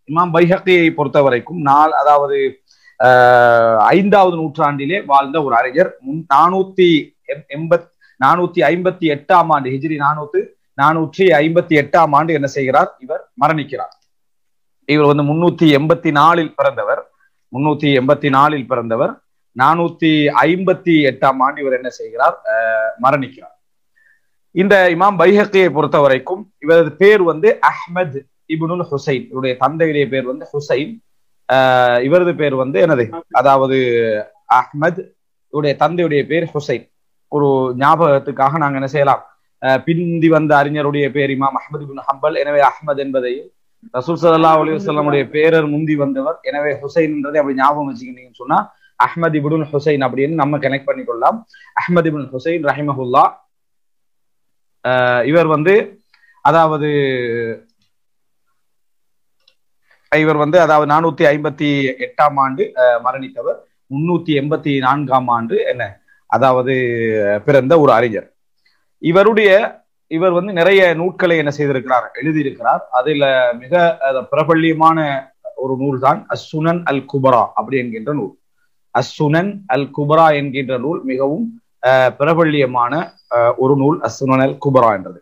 இமாம் பைஹக்கியை பொறுத்த வரைக்கும் அதாவது 5வது நூற்றாண்டிலே வாழ்ந்த ஒரு அறிஞர். 458ஆம் ஆண்டு ஹிஜ்ரி 458ஆம் ஆண்டு என்ன செய்கிறார்? இவர் மரணிக்கிறார். இவர் 384 பிறந்தவர். 384 பிறந்தவர். 458ஆம் ஆண்டு இவர் என்ன செய்கிறார்? மரணிக்கிறார். இந்த இமாம் பைஹக்கியை பொறுத்த வரைக்கும் இவரது பேர் அஹ்மத் இப்னுல் ஹுசைன். இவருடைய தந்தையுடைய பேர் ஹுசைன். இவரது பேர் என்னது? அதாவது அஹ்மத். இவருடைய தந்தையுடைய பேர் ஹுசைன். ஒரு ஞாபகத்துக்காக நாங்க என்ன செய்யலாம், பிந்தி வந்த அறிஞருடைய பேர் இமாம் அஹ்மத் இப்னு ஹம்பல். எனவே அஹ்மத் என்பதையும் ரசூல் ஸல்லல்லாஹு அலைஹி வஸல்லம் பேரர் முந்தி வந்தவர். எனவே ஹுசைன்ன்றதை அப்படி ஞாபகம் வச்சுக்கிட்டீங்கன்னு சொன்னா அஹ்மத் இப்னுல் ஹுசைன் அப்படின்னு நம்ம கனெக்ட் பண்ணிக்கொள்ளலாம். அஹ்மத் இப்னுல் ஹுசைன் ரஹிமஹுல்லா. இவர் அதாவது அதாவது 458ஆம் ஆண்டு மரணித்தவர். 384ஆம் ஆண்டு அதாவது பிறந்த ஒரு அறிஞர். இவர் நிறைய நூல்களை என்ன செய்திருக்கிறார், எழுதியிருக்கிறார். அதுல மிக பிரபல்யமான ஒரு நூல் தான் அஸ்ஸுனன் அல் குபரா அப்படி என்கின்ற நூல். அஸ்ஸுனன் அல் குபரா என்கின்ற நூல் மிகவும் பிரபல்யமான ஒரு நூல், அஸ்ஸுனன் அல் குபரா என்றது.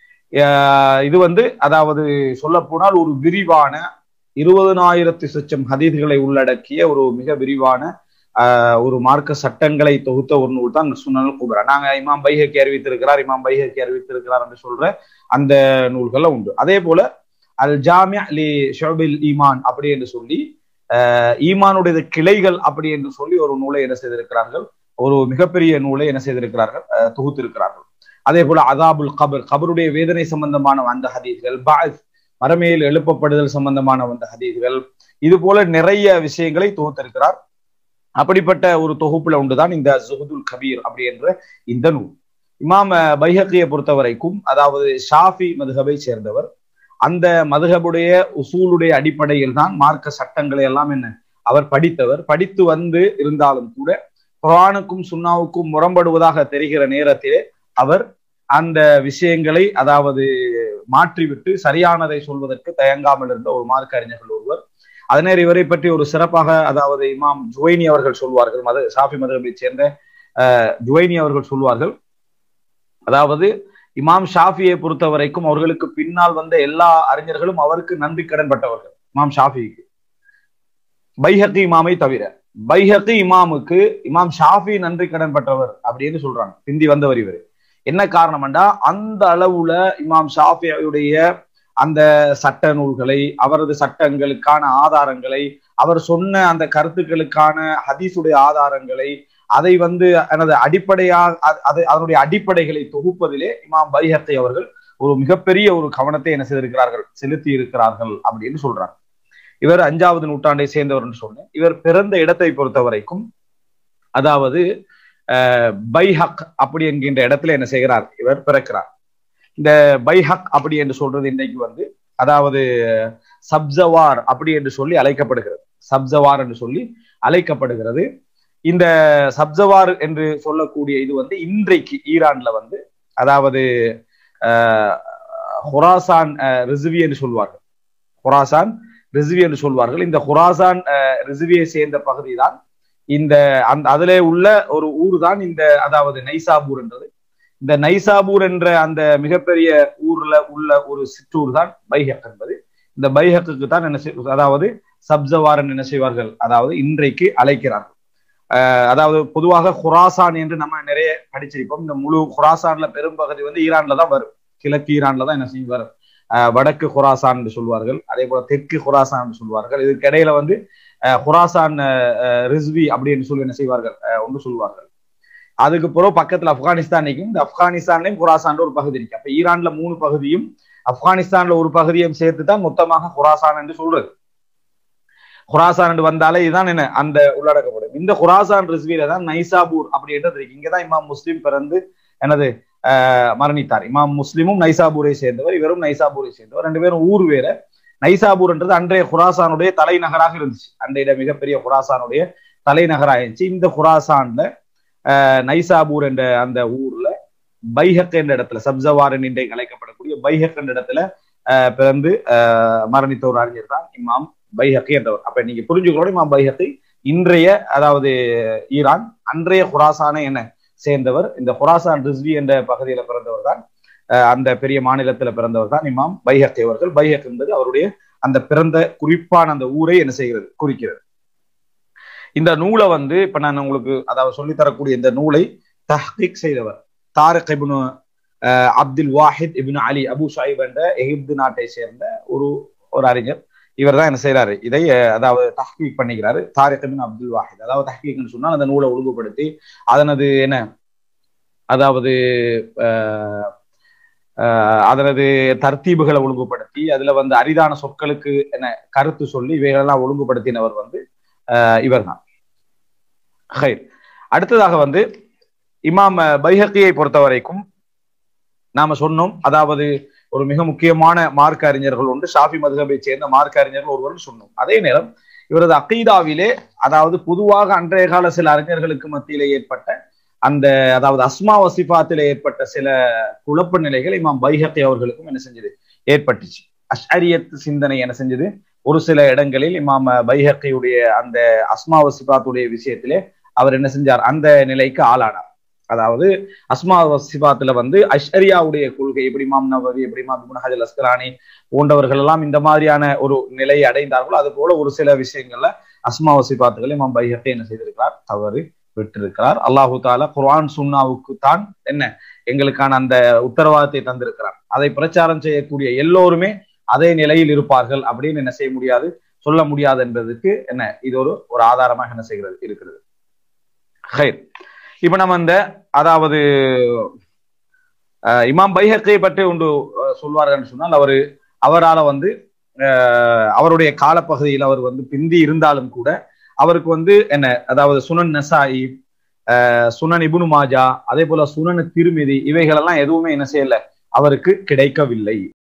இது அதாவது சொல்ல போனால் ஒரு விரிவான 20,000 சொச்சம் ஹதீஸ்களை உள்ளடக்கிய ஒரு மிக விரிவான ஒரு மார்க்க சட்டங்களை தொகுத்த ஒரு நூல் தான் சுனனுல் குப்ரா. நாங்க இமாம் பைஹக்கி அறிவித்திருக்கிறார் என்று சொல்ற அந்த நூல்கள் உண்டு. அதே போல அல் ஜாமிஅ லி ஷுஅபில் ஈமான் அப்படி என்று சொல்லி ஈமானுடைய கிளைகள் அப்படி என்று சொல்லி ஒரு நூலை என்ன செய்திருக்கிறார்கள், ஒரு மிகப்பெரிய நூலை என்ன செய்திருக்கிறார்கள், தொகுத்திருக்கிறார்கள். அதே போல அதாபுல் கபர், கபருடைய வேதனை சம்பந்தமான அந்த ஹதீஸ்கள், பாஸ் மரமேல் எழுப்பப்படுதல் சம்பந்தமான அந்த ஹதீஸ்கள், இது போல நிறைய விஷயங்களை தொகுத்திருக்கிறார். அப்படிப்பட்ட ஒரு தொகுப்புல உண்டுதான் இந்த ஸுஹ்துல் கபீர் அப்படி என்ற இந்த நூல். இமாம் பைஹக்கியை பொறுத்த வரைக்கும் அதாவது ஷாஃபி மதுஹபை சேர்ந்தவர். அந்த மதுஹபுடைய உசூலுடைய அடிப்படையில் தான் மார்க்க சட்டங்களை எல்லாம் அவர் படித்தவர். படித்து இருந்தாலும் கூட குர்ஆனுக்கும் சுன்னாவுக்கும் முரண்படுவதாக தெரிகிற நேரத்திலே அவர் அந்த விஷயங்களை அதாவது மாற்றிவிட்டு சரியானதை சொல்வதற்கு தயங்காமல் இருந்த ஒரு மார்க்க அறிஞர்கள் ஒருவர். அதனர் இவரை பற்றி ஒரு சிறப்பாக அதாவது இமாம் ஜுவைனி அவர்கள் சொல்வார்கள், ஷாஃபி மதுஹபை சேர்ந்த ஜுவைனி அவர்கள் சொல்வார்கள், அதாவது இமாம் ஷாஃபியை பொறுத்த வரைக்கும் அவர்களுக்கு பின்னால் வந்த எல்லா அறிஞர்களும் அவருக்கு நன்றி கடன் பட்டவர்கள். இமாம் ஷாஃபிக்கு பைஹக்கி இமாமை தவிர பைஹக்கி இமாமுக்கு இமாம் ஷாஃபி நன்றி கடன் பட்டவர் அப்படின்னு சொல்றாங்க, பிந்தி வந்தவர் இவர். என்ன காரணம்டா அந்த அளவுல இமாம் ஷாஃபியுடைய அந்த சட்ட நூல்களை, அவரது சட்டங்களுக்கான ஆதாரங்களை, அவர் சொன்ன அந்த கருத்துக்களுக்கான ஹதீஸுடைய ஆதாரங்களை, அதை எனது அடிப்படையாக அதனுடைய அடிப்படைகளை தொகுப்பதிலே இமாம் பைஹக்கி அவர்கள் ஒரு மிகப்பெரிய ஒரு கவனத்தை என்ன செய்திருக்கிறார்கள், செலுத்தி இருக்கிறார்கள் அப்படின்னு சொல்றாங்க. இவர் 5வது நூற்றாண்டை சேர்ந்தவர் என்று சொன்னேன். இவர் பிறந்த இடத்தை பொறுத்த வரைக்கும் அதாவது பைஹக் அப்படி என்கின்ற இடத்துல என்ன செய்கிறார், இவர் பிறக்கிறார். இந்த பைஹக் அப்படி என்று சொல்றது இன்றைக்கு அதாவது சப்ஜவார் அப்படி என்று சொல்லி அழைக்கப்படுகிறது. சப்ஜவார் என்று சொல்லி அழைக்கப்படுகிறது. இந்த சப்ஜவார் என்று சொல்லக்கூடிய இது இன்றைக்கு ஈரான்ல அதாவது ஹுராசான் ரிஸ்வி என்று சொல்வார்கள். ஹுராசான் ரிஸ்வி என்று சொல்வார்கள். இந்த ஹுராசான் ரிஸ்வியை சேர்ந்த பகுதி தான் இந்த அதிலே உள்ள ஒரு ஊர் தான் இந்த அதாவது நைசாபூர் என்றது. இந்த நைசாபூர் என்ற அந்த மிகப்பெரிய ஊர்ல உள்ள ஒரு சிற்றூர் தான் பைஹக் என்பது. இந்த பைஹக்கு தான் அதாவது சப்ஜவார் என்ன செய்வார்கள், அதாவது இன்றைக்கு அழைக்கிறார்கள். அதாவது பொதுவாக ஹுராசான் என்று நம்ம நிறைய படிச்சிருப்போம். இந்த முழு ஹுராசான்ல பெரும்பகுதி ஈரான்ல தான் வரும். கிழக்கு ஈரான்ல தான் என்ன செய்வார், வடக்கு ஹுராசான் என்று சொல்வார்கள். அதே போல தெற்கு ஹுராசான் என்று சொல்வார்கள். இதுக்கு இடையில ஹுராசான் ரிஸ்வி அப்படின்னு சொல்லி என்ன செய்வார்கள், ஒன்று சொல்வார்கள். அதுக்கு பிறகு பக்கத்துல ஆப்கானிஸ்தான் இந்த ஆப்கானிஸ்தான்லயும் ஹுராசான் ஒரு பகுதி இருக்கு. அப்ப ஈரான்ல 3 பகுதியும் ஆப்கானிஸ்தான்ல ஒரு பகுதியும் சேர்த்து தான் மொத்தமாக ஹுராசான் என்று சொல்றது. ஹுராசான் என்று வந்தாலே இதுதான் என்ன அந்த உள்ளடக்கப்படும். இந்த ஹுராசான் ரிஸ்வியில தான் நைசாபூர் அப்படின்றது இருக்கு. இங்கதான் இமாம் முஸ்லிம் பிறந்து மரணித்தார். இமாம் முஸ்லிமும் நைசாபூரை சேர்ந்தவர், இவரும் நைசாபூரை சேர்ந்தவர். 2 பேரும் ஊர் வேற. நைசாபூர்ன்றது அன்றைய ஹுராசானுடைய தலைநகராக இருந்துச்சு. அன்றைய மிகப்பெரிய ஹுராசானுடைய தலைநகராக இருந்துச்சு. இந்த ஹுராசான்ல நைசாபூர் என்ற அந்த ஊர்ல பைஹக் என்ற இடத்துல, சப்ஜவார் இன்றைக்கு அழைக்கப்படக்கூடிய பைஹக் என்ற இடத்துல பிறந்து மரணித்த ஒரு அறிஞர் தான் இமாம் பைஹக்கி என்றவர். அப்ப நீங்க புரிஞ்சுக்கணும், இமாம் பைஹக்கி இன்றைய அதாவது ஈரான் அன்றைய குராசானை என்ன சேர்ந்தவர். இந்த குராசான் ரிஸ்வி என்ற பகுதியில பிறந்தவர் தான், அந்த பெரிய மாநிலத்துல பிறந்தவர் தான் இமாம் பைஹக்கி அவர்கள். பைஹக் என்பது அவருடைய அந்த பிறந்த குறிப்பான அந்த ஊரை என்ன செய்கிறது, குறிக்கிறது. இந்த நூலை இப்ப நான் உங்களுக்கு அதாவது சொல்லித்தரக்கூடிய இந்த நூலை தஹ்கீக் செய்தவர் தாரிக் இப்னு அப்துல் வாஹித் இப்னு அலி அபு ஷைப் என்ற எகிப்து நாட்டை சேர்ந்த ஒரு அறிஞர். இவர் தான் என்ன செய்யறாரு, இதை அதாவது தஹ்கீக் பண்ணிக்கிறாரு. தாரிக் இப்னு அப்துல் வாஹித், அதாவது தஹ்கீக்னு சொன்னால் அந்த நூலை ஒழுங்குபடுத்தி அதனது என்ன அதாவது அதனது தர்த்தீபுகளை ஒழுங்குபடுத்தி அதுல அரிதான சொற்களுக்கு என்ன கருத்து சொல்லி இவைகளெல்லாம் ஒழுங்குபடுத்தினவர் இவர் தான். அடுத்ததாக இமாம் பைஹக்கியை பொறுத்த வரைக்கும் நாம சொன்னோம், அதாவது ஒரு மிக முக்கியமான மார்க்க அறிஞர்கள் உண்டு, ஷாஃபி மதுஹபை சேர்ந்த மார்க்க அறிஞர்கள் ஒருவர் சொன்னோம். அதே நேரம் இவரது அகீதாவிலே அதாவது பொதுவாக அன்றைய கால சில அறிஞர்களுக்கு மத்தியிலே ஏற்பட்ட அந்த அதாவது அஸ்மா வசிபாத்திலே ஏற்பட்ட சில குழப்ப நிலைகள் இமாம் பைஹக்கி அவர்களுக்கும் என்ன செஞ்சது, ஏற்பட்டுச்சு. அஷ்அரியத் சிந்தனை என்ன செஞ்சது, ஒரு சில இடங்களில் இமாம் பைஹக்கியுடைய அந்த அஸ்மா வசிபாத்துடைய விஷயத்திலே அவர் என்ன செஞ்சார், அந்த நிலைக்கு ஆளானார். அதாவது அஸ்மா வசிபாத்துல அஷ்அரியாவுடைய கொள்கை எப்படி இமாம் நவவி, எப்படி இமாம் இப்னு ஹஜர் அஸ்கலானி போன்றவர்கள் எல்லாம் இந்த மாதிரியான ஒரு நிலையை அடைந்தார்களோ அது போல ஒரு சில விஷயங்கள்ல அஸ்மா வசிபாத்துகளை இமாம் பைஹக்கி என்ன செய்திருக்கிறார், தவறு விட்டிருக்கிறார். அல்லாஹு தாலா குர்ஆன் சுன்னாவுக்கு தான் என்ன எங்களுக்கான அந்த உத்தரவாதத்தை தந்திருக்கிறார். அதை பிரச்சாரம் செய்யக்கூடிய எல்லோருமே அதே நிலையில் இருப்பார்கள் அப்படின்னு என்ன செய்ய முடியாது, சொல்ல முடியாது என்பதற்கு என்ன இது ஒரு ஆதாரமாக என்ன செய்கிறது இருக்கிறது. இப்ப நம்ம அதாவது இமாம் பைஹக்கியை பற்றி ஒன்று சொல்வார்கள் சொன்னால் அவரால் அவருடைய காலப்பகுதியில் அவர் பிந்தி இருந்தாலும் கூட அவருக்கு என்ன அதாவது சுனன் நசாயி, சுனன் இப்னு மாஜா, அதே போல சுனன் திர்மிதி இவைகளெல்லாம் எதுவுமே என்ன செய்யல அவருக்கு கிடைக்கவில்லை.